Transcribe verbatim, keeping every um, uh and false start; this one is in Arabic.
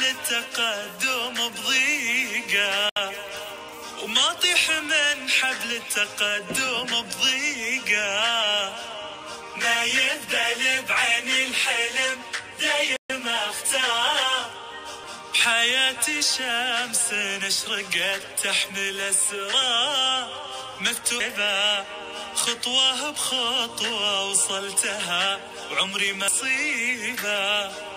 التقدم بضيقة، وما طيح من حبل التقدم بضيقة. ما يبدل بعين الحلم دايم اختار، بحياتي شمس اشرقت تحمل اسرار مكتوبة، خطوة بخطوة وصلتها وعمري ما صيبة.